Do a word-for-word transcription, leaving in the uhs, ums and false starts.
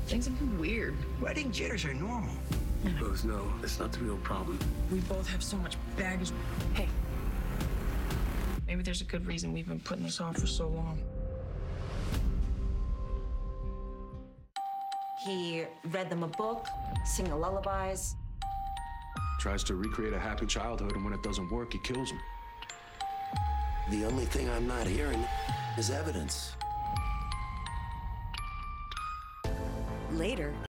Things have been weird. Wedding jitters are normal. We both know that's not the real problem. We both have so much baggage. Hey, maybe there's a good reason we've been putting this off for so long. He read them a book, sing the lullabies. Tries to recreate a happy childhood, and when it doesn't work, he kills him. The only thing I'm not hearing is evidence. Later,